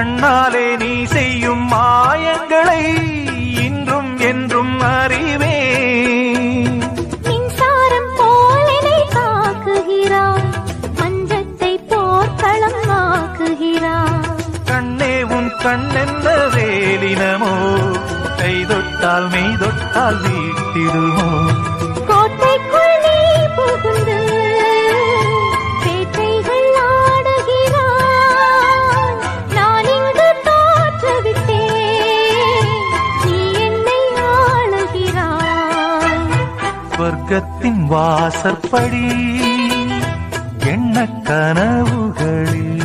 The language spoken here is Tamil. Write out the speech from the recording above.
கண்ணாலே நீ செய்யும் மாயங்களை இன்றும் என்றும் அறிவே. மின்சாரம் போலனை தாக்குகிறாய், மஞ்சத்தை போர்க்களம் ஆக்குகிறாய். கண்ணே உன் கண்ணென்ன வேலினமோ, கை தொட்டால் மெய் தொட்டால் வீட்டிடுமோ. கோட்டைக்குள் நீ புகுந்து பேட்டைகள் ஆடுகிறாய். நான் இங்கு தோற்றுவிட்டேன், நீ என்னை ஆளுகிறாய். சொர்க்கத்தின் வாசற்படி எண்ண கனவுகளில்